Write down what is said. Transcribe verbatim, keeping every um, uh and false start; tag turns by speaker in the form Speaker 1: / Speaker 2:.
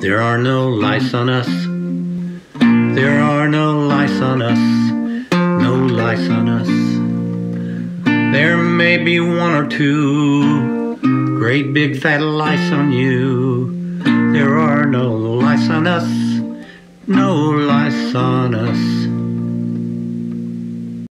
Speaker 1: There are no lice on us. There are no lice on us. No lice on us. There may be one or two great big fat lice on you. There are no lice on us. No lice on us.